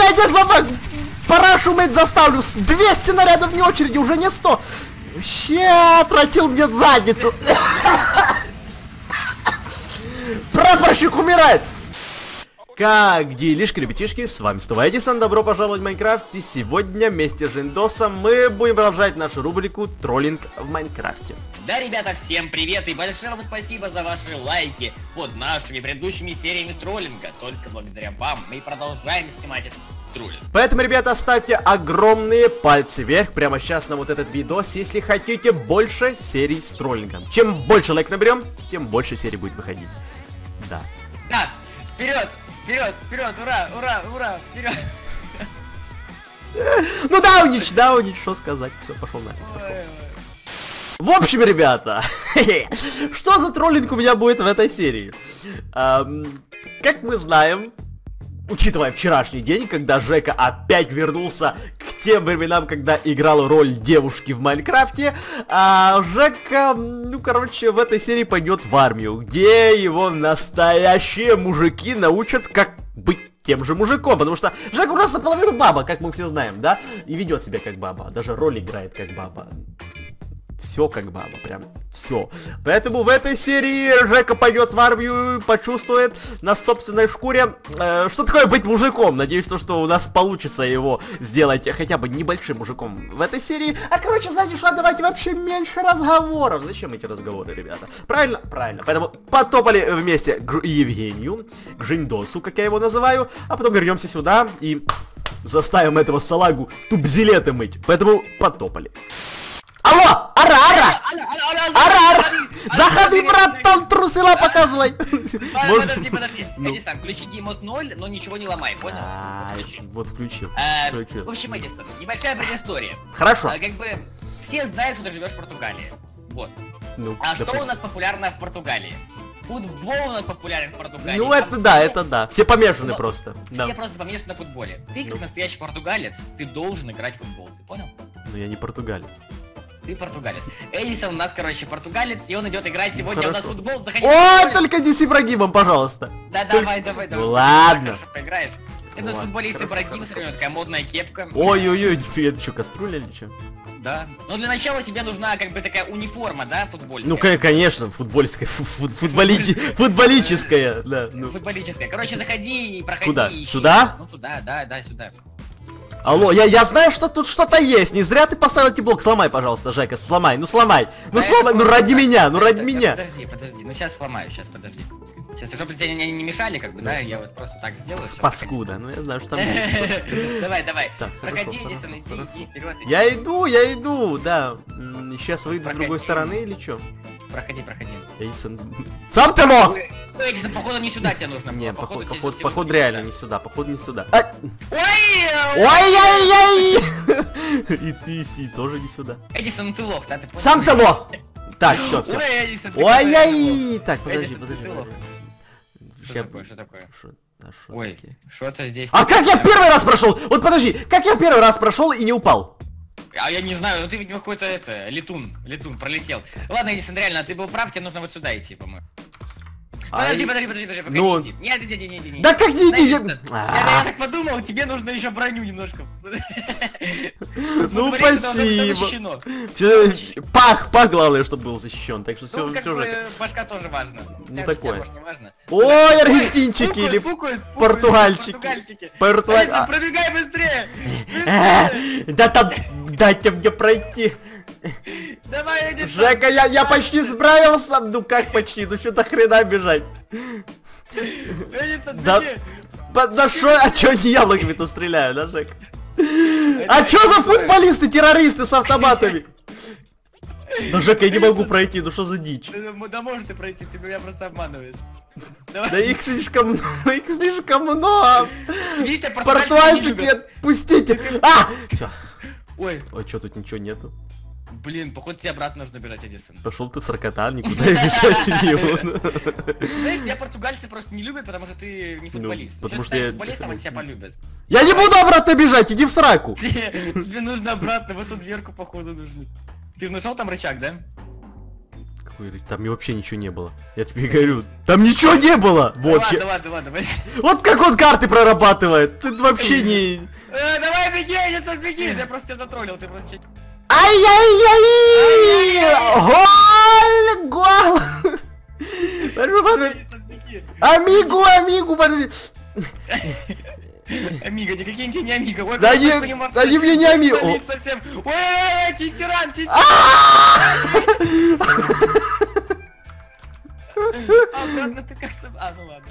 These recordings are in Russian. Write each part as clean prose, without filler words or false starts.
я тебя слабак пора шуметь заставлю. 200 нарядов вне очереди, уже не 100. Ща отратил мне задницу. Прапорщик умирает. Как делишки, ребятишки, с вами снова Эдисон, добро пожаловать в Майнкрафт. И сегодня вместе с Жиндосом мы будем продолжать нашу рубрику «Троллинг в Майнкрафте». Да, ребята, всем привет и большое вам спасибо за ваши лайки под нашими предыдущими сериями троллинга. Только благодаря вам мы продолжаем снимать этот троллинг. Поэтому, ребята, ставьте огромные пальцы вверх прямо сейчас на вот этот видос, если хотите больше серий с троллингом. Чем больше лайк наберем, тем больше серий будет выходить. Да. Да, вперед! Вперед, вперед, ура, ура, ура, вперед! Ну даунич, что сказать, все, пошел нафиг. В общем, ребята, что за троллинг у меня будет в этой серии? Как мы знаем, учитывая вчерашний день, когда Жека опять вернулся к тем временам, когда играл роль девушки в Майнкрафте, Жека, ну короче, в этой серии пойдет в армию, где его настоящие мужики научат, как быть тем же мужиком, потому что Жека у нас наполовину баба, как мы все знаем, да, и ведет себя как баба, даже роль играет как баба. Все как баба, прям все. Поэтому в этой серии Жека пойдет в армию, почувствует на собственной шкуре, что такое быть мужиком. Надеюсь, что у нас получится его сделать хотя бы небольшим мужиком в этой серии. А короче, знаете что, давайте вообще меньше разговоров. Зачем эти разговоры, ребята? Правильно? Правильно. Поэтому потопали вместе к Евгению, к Жиндосу, как я его называю, а потом вернемся сюда и заставим этого салагу тубзилеты мыть. Поэтому потопали. Алло! Ара! Заходи, брат, там трусила показывай! Подожди, Эдисон, включи геймод 0, но ничего не ломай, понял? Вот включил. В общем, Эдисон, небольшая предыстория. Хорошо. Как бы все знают, что ты живешь в Португалии. Вот. А что у нас популярно в Португалии? Футбол у нас популярен в Португалии. Ну это да. Все помешаны просто. Все просто помешаны на футболе. Ты, как настоящий португалец, ты должен играть в футбол, ты понял? Ну я не португалец. Ты португалец. Эдисон у нас, короче, португалец, и он идет играть сегодня у нас в футбол. Заходи. Ой, только не с Ибрагимом, пожалуйста. Да, давай. Ну ладно. Хорошо поиграешь. Это с футболист Ибрагим, смотри, у него такая модная кепка. Ой, нифига, ты что, каструля или что? Да. Но для начала тебе нужна как бы такая униформа, да, футбольская? Ну, конечно, футбольская, футболическая, да. Футболическая. Короче, заходи и проходи. Куда? Сюда? Ну, туда, да, сюда. Алло, я знаю, что тут что-то есть. Не зря ты поставил эти блок. Сломай, пожалуйста, Жека, сломай. Ну сломай. Ну сломай, ну ради меня, Подожди. Ну сейчас сломаю, подожди. Сейчас, чтобы тебе не мешали, как бы, да, я вот просто так сделаю. Паскуда, ну я знаю, что там будет. Давай. Проходи, Эдисон, иди вперед. Я иду, да. Сейчас выйду с другой стороны или что? Проходи. Эдисон. Сам ты мог! Эдисон, походу не сюда тебе нужно. Не, походу реально не сюда, походу не сюда. Ой! И ты тоже не сюда. Эдисон, ну ты лох, да, ты понял? Сам ты лох! Так, все. Ой, так, подожди. Что такое? Ой, что-то здесь... А как я первый раз прошел? Вот подожди, как я первый раз прошел и не упал? А я не знаю, ну ты, видимо, какой-то летун пролетел. Ладно, Эдисон, реально, ты был прав, тебе нужно вот сюда идти, по-моему. Подожди, пока не иди. Нет, иди. Да как не иди? Я так подумал, тебе нужно еще броню немножко. Ну спасибо. Пах, главное, чтобы был защищен, так что все же. Башка тоже важно. Ну такое. Ой, аргентинчики или португальчики. Пробегай быстрее! Да там, дайте мне пройти. Давай, Эдисон. Жека, я почти справился. Ну как почти? Ну что до хрена бежать? Эдисон, да шо, а чё не я логами-то стреляю, да, Жек? А чё за футболисты, террористы с автоматами? Да, Жека, я не могу пройти, ну что за дичь? Да можешь ты пройти, ты меня просто обманываешь. Да их слишком много. Португальчики, отпустите. Всё. Ой, чё тут ничего нету? Блин, походу тебе обратно нужно бежать, Эдисон. Пошел ты в саркота, никуда я бежать не буду. Знаешь, тебя португальцы просто не любят, потому что ты не футболист. Потому что я... футболистом они тебя полюбят. Я не буду обратно бежать, иди в сраку. Тебе нужно обратно, в эту дверку, походу, нужно. Ты нашел там рычаг, да? Ой, там вообще ничего не было. Я тебе говорю, там ничего не было! Вот, Ладно. вот как он карты прорабатывает! Ты вообще не... Давай, беги, Эдисон, беги! Я просто тебя затроллил, ты просто... Ай-яй-яй! Гол! Амигу, подожди! Амиго, никакие не амиго. Ой, да не, они мне не амиго. Совсем. Ой, тиран. Обратно ты как сам... ну ладно.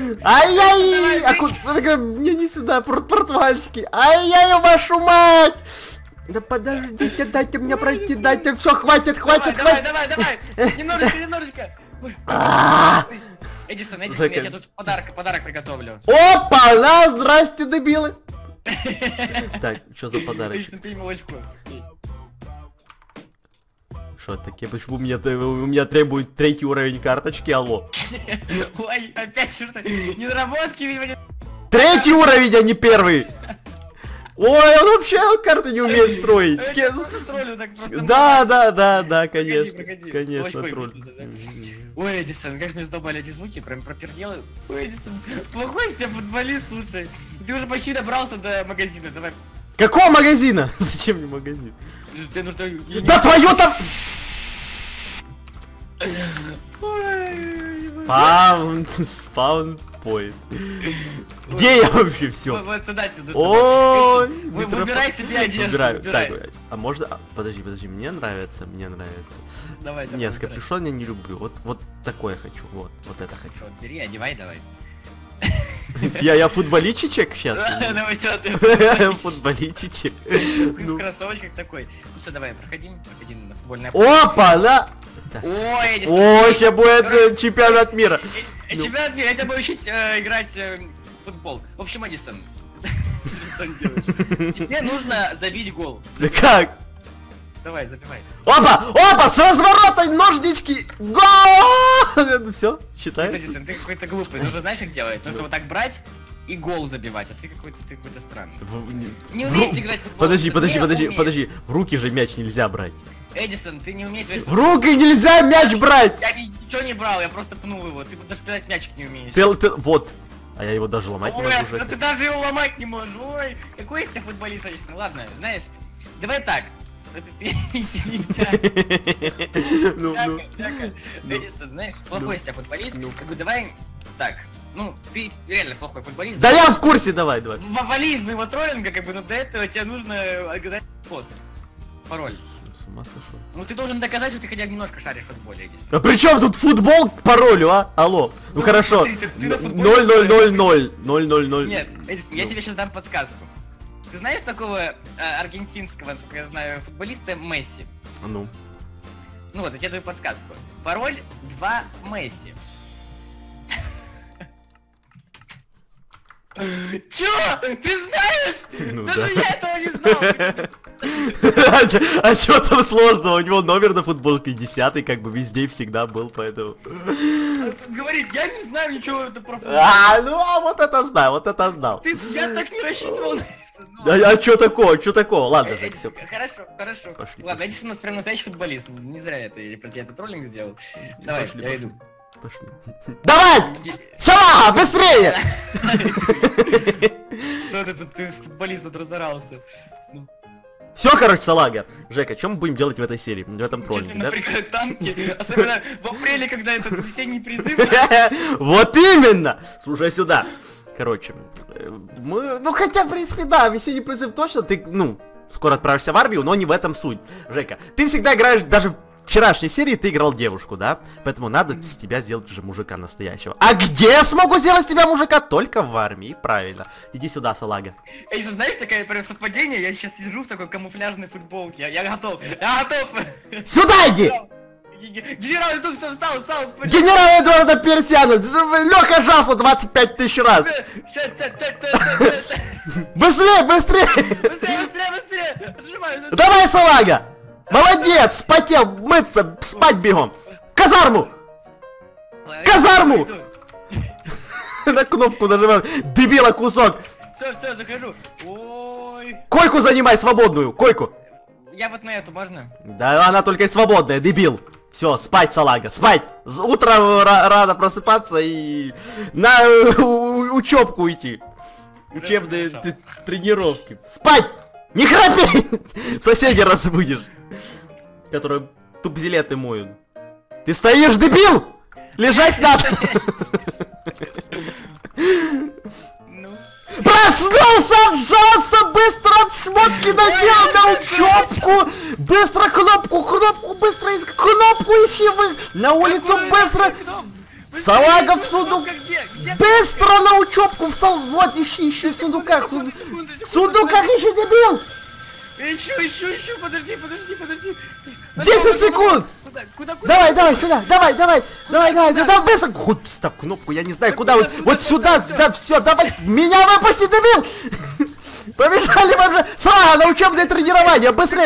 Ай-яй! Мне не сюда, португальский. Ай-яй, вашу мать! Да подождите, дайте мне пройти, дайте, все, хватит. Давай, немножечко. Эдисон, я тебе тут подарок приготовлю. Опа, на, здрасте, дебилы. Так, что за подарочек? Эдисон, пей молочко. Что такие? Почему у меня требует 3-й уровень карточки, алло? Ой, опять что-то, недоработки, видимо. 3-й уровень, а не 1-й. Ой, он вообще карты не умеет строить. Да, конечно, тролль. Ой, Эдисон, как мне задолбали эти звуки, прям проперделы. Ой, Эдисон, плохой из тебя футболист, слушай. Ты уже почти добрался до магазина, давай. Какого магазина? Зачем мне магазин? Тебе нужно... Да твою там... Спаун point. Где я вообще все? Вот сюда. Ой, выбирай себе одежду. Выбирай. А можно... Подожди, мне нравится. Давай. Нет, с капюшон я не люблю. Вот такое хочу. Вот это хочу. Бери, одевай, давай. Я футболичечек сейчас? Давай, все, ты футболичечек. В кроссовочках такой. Ну все, давай, проходи на футбольное поле. Опа, да! Ой, сейчас будет чемпионат мира. Чемпионат мира, я тебя буду учить играть в футбол. В общем, Эдисон, тебе нужно забить гол. Да как? Давай, забивай. Опа, с разворота, ножнички, гол! Все, считай. Эдисон, ты какой-то глупый, нужно знаешь, как делать? Нужно вот так брать и гол забивать, а ты какой-то странный. Не умеешь играть в футбол. Подожди, в руки же мяч нельзя брать. Эдисон, ты не умеешь играть в футбол. В руки нельзя мяч брать! Я ничего не брал, я просто пнул его, ты даже пинать мячик не умеешь. Вот. А я его даже ломать не могу уже. Ой, ты даже его ломать не можешь, ой, какой из тебя футболист, Эдисон, ладно, знаешь, давай так. Это нельзя. Эдисон, знаешь, плохой из тебя футболист. Как бы давай так. Ну, ты реально плохой футболист. Да я в курсе, давай. Вали из моего троллинга, как бы, но для этого тебе нужно отгадать код. Пароль. С ума сошел. Ну ты должен доказать, что ты хотя бы немножко шаришь в футболе, Эдисон. А при чем тут футбол к паролю, а? Алло. Ну хорошо. 0-0-0-0. Нет, Эдисон, я тебе сейчас дам подсказку. Ты знаешь такого аргентинского, насколько я знаю, футболиста Месси? Ну. Ну вот, я тебе даю подсказку. Пароль 2 Месси. Чё? Ты знаешь? Даже я этого не знал. А чё там сложного? У него номер на футболке 10-й, как бы везде и всегда был, поэтому... Говорит, я не знаю ничего про футбол. Вот это знал. Я так не рассчитывал. А чё такого? Ладно же, все. Хорошо. Ладно, Эдисон у нас прям настоящий футболист. Не зря я про тебя этот троллинг сделал. Давай, я иду. Пошли. Давай! Сама, быстрее! Что ты футболист тут разорался? Все, короче, салага. Жека, что мы будем делать в этой серии, в этом троллинге, да? Напрягают танки, особенно в апреле, когда этот весенний призыв. Вот именно! Слушай сюда. Короче, мы... Ну, хотя, в принципе, да, весенний призыв точно, ты, скоро отправишься в армию, но не в этом суть. Жека, ты всегда играешь, даже в вчерашней серии ты играл девушку, да? Поэтому надо с тебя сделать уже мужика настоящего. А где я смогу сделать с тебя мужика? Только в армии, правильно. Иди сюда, салага. Эй, знаешь, такое прям совпадение, я сейчас сижу в такой камуфляжной футболке, я готов. Сюда иди! Генерал, я тут все встал. Генерал Эдуарда Персиана, Лёха Жасла 25 тысяч раз. Быстрее! Давай, салага! Молодец, спотел, мыться, спать бегом. Казарму! На кнопку нажимай, дебила кусок. Все, захожу. Ой. Койку занимай, свободную, койку. Я вот на эту, можно? Да, она только свободная, дебил. Все, спать, салага, спать! Утром рано просыпаться и на учебку идти. Учебные тренировки. Спать! Не храпи! Соседи разбудишь. Которые тубзилеты моют. Ты стоишь, дебил! Лежать надо! Проснулся, отжался, быстро шмотки надел на учебку! Быстро кнопку, быстро кнопку ищи вы! На улицу быстро! Салага в сундук! Быстро на учебку вот ищи в сундуках! В сундуках ищи, дебил! Ищу, подожди. 10 секунд! Куда? Давай, сюда, давай, быстро! Хоть ставь кнопку, я не знаю, куда, вот сюда, да, все, давай, меня выпусти, дебил! Побежали, Салага, на учебное тренирование, быстрее!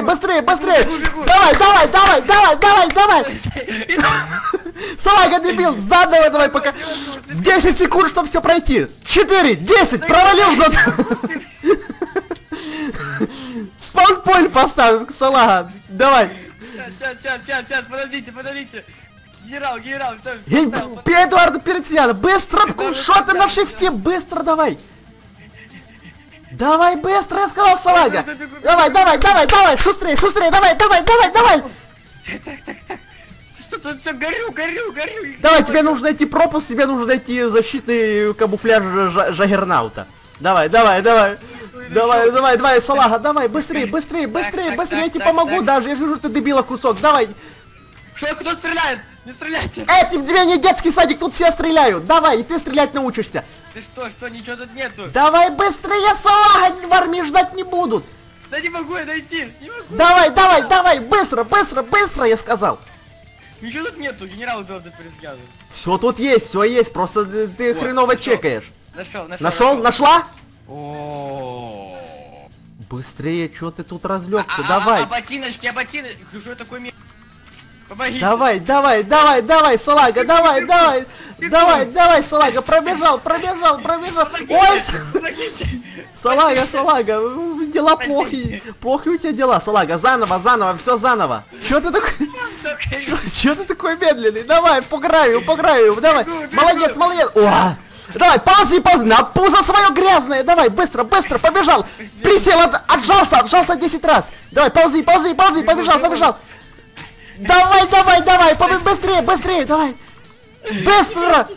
Давай! Салага, дебил, заново давай, пока 10 секунд, чтобы все пройти. 4, 10, провалился. Спаунпоинт поставим, Салага, давай. Сейчас, подождите. Генерал, все. Эдуард перед себя, быстро, что ты на шифте, быстро давай. Давай, быстро, я сказал, Салага. Давай, шустрее, давай. Так. Что тут все, горю. Давай, тебе нужно найти пропуск, тебе нужно найти защитный камуфляж Жаггернаута. Давай, Салага, давай, быстрее, я тебе помогу даже, я вижу, ты дебила кусок, давай. Что, кто стреляет? Не стреляйте! Тебе не детский садик, тут все стреляют, давай, и ты стрелять научишься. Ты что, ничего тут нету? Давай быстрее, Салага, в армии ждать не будут. Да не могу я найти, не могу. Давай, быстро, я сказал. Ничего тут нету, генерал Эдуард пересказывает. Все тут есть, все есть, просто ты хреново чекаешь. Нашел? Нашла? О. Быстрее, что ты тут разлегся, давай. Ботиночки, что такое мир? Помогите. Давай, Салага, давай, Салага, пробежал. Ой, Салага, дела плохи у тебя дела, Салага, заново, все заново. Чё ты такой медленный? Давай, по гравию, давай, молодец. О! Давай, ползи, на пузо свое грязное, давай, быстро, побежал. Присел, отжался 10 раз. Давай, ползи, побежал. Давай, быстрее, давай. Быстро.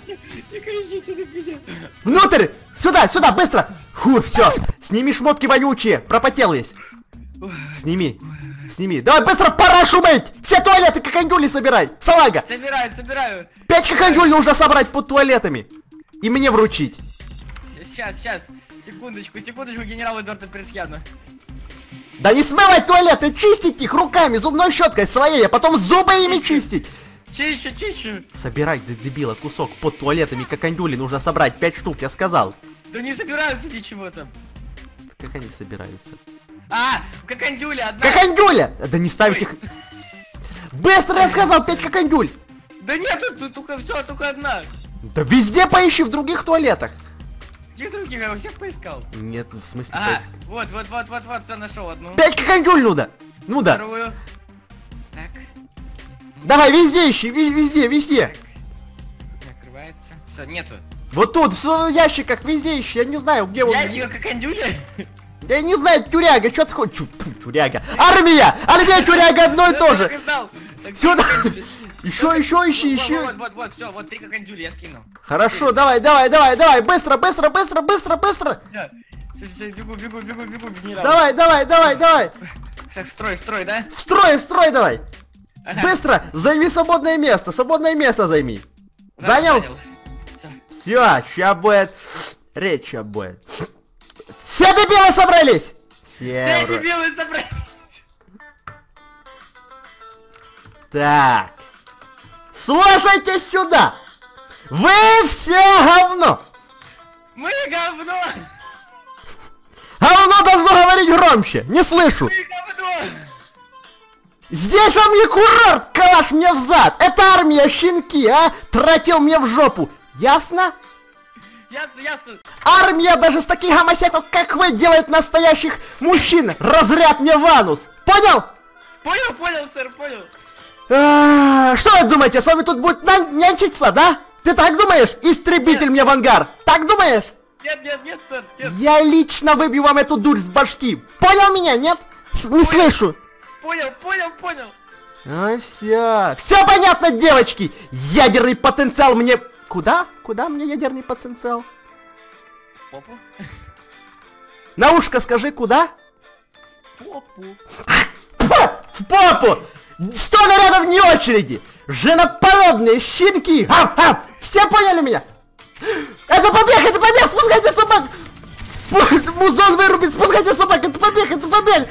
Внутрь, сюда, быстро. Фу, все, сними шмотки вонючие, пропотел весь. Сними. Давай, быстро, пора шуметь. Все туалеты кокондюли собирай, Салага. Собираю. 5 кокондюль нужно собрать под туалетами. И мне вручить. Сейчас. Секундочку, генерал Эдуард Пресьяна. Да не смывать туалеты, чистить их руками, зубной щеткой своей, а потом зубы ими чистить. Чищу. Собирай, дебила, кусок под туалетами кокондюли нужно собрать 5 штук, я сказал. Да не собираются ничего там. Как они собираются? Кокондюля одна. Кокондюля! Да не ставить их. Быстро, я сказал, 5 кокондюль. Да нет, тут только одна. Да везде поищи, в других туалетах. Каких других? Я всех поискал. Нет, в смысле вот, все нашел одну. 5 кокондюль нужно. Ну да. Вторую. Так. Давай, везде ищи, везде. Открывается. Все, нету. Вот тут, в ящиках, везде ищи, я не знаю, где он. Ящик кокондюля? Да я не знаю, тюряга, что ты хочешь? Тюряга. Армия, тюряга одно и то же. Сюда. Еще ищи. Вот, все, вот 3 кокондюля я скинул. Хорошо, давай, быстро. Все, бегу, генерал. Давай. Так, строй, да? Строй давай. Ага. Быстро, займи свободное место займи. Занял? Все, ща будет. Речь будет. Все дебилы собрались! Все дебилы собрались! Так. Слушайте сюда! Вы все говно! Мы говно! Говно должно говорить громче! Не слышу! Мы говно! Здесь он мне курорт, калаш мне в зад! Это армия, щенки, а! Тратил мне в жопу! Ясно? Ясно. Армия даже с таких гомосеков, как вы, делает настоящих мужчин! Разряд мне в анус! Понял? Понял, сэр, понял. Что вы думаете, с вами тут будет нянчиться, да? Ты так думаешь? Истребитель мне в ангар. Так думаешь? Нет, сэр, нет. Я лично выбью вам эту дурь с башки. Понял меня, нет? Не слышу. Понял. Все. Все понятно, девочки. Ядерный потенциал мне... Куда? Куда мне ядерный потенциал? Попу. На ушко скажи, куда? Попу. В попу! 100 нарядов вне очереди! Женопородные щенки! Все поняли меня? Это побег! Спускайте собак! Музон вырубит! Спускайте собак! Это побег! Это побег!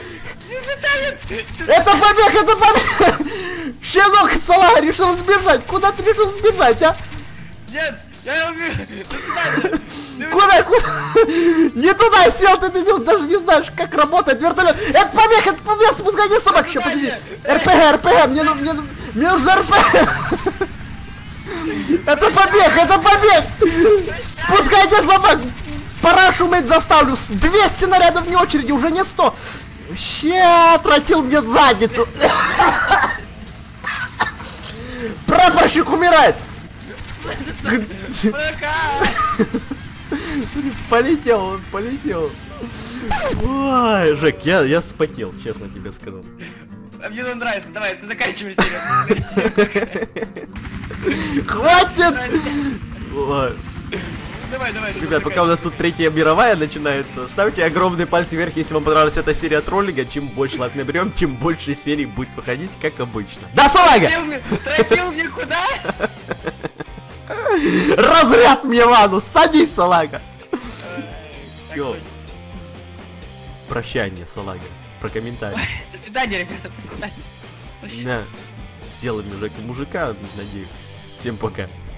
Щенок салага решил сбежать! Куда ты решил сбежать, а? Нет! Я убью! Куда? Не туда сел, ты дебил, даже не знаешь, как работает вертолет. Это побег, спускайте собак. Сейчас, подожди. РПГ, мне нужно РПГ. Это побег. Спускайте собак. Пора шуметь заставлю. 200 нарядов вне очереди, уже не 100. Вообще отратил мне задницу. Прапорщик умирает. Полетел. Ой, Жек, я спотел, честно тебе скажу. А мне нравится, давай, ты заканчивай серию. Хватит! Ой. Давай. Ребят, пока у нас тут Третья мировая начинается, ставьте огромный палец вверх, если вам понравилась эта серия троллинга. Чем больше лайк наберем, тем больше серий будет выходить, как обычно. Да, салага! Тратил мне куда? Разряд мне ванну, садись, салага! Все. Прощание, салага. Про комментарий. До свидания, ребята, до свидания. Да. Сделаем Жека мужика, надеюсь. Всем пока.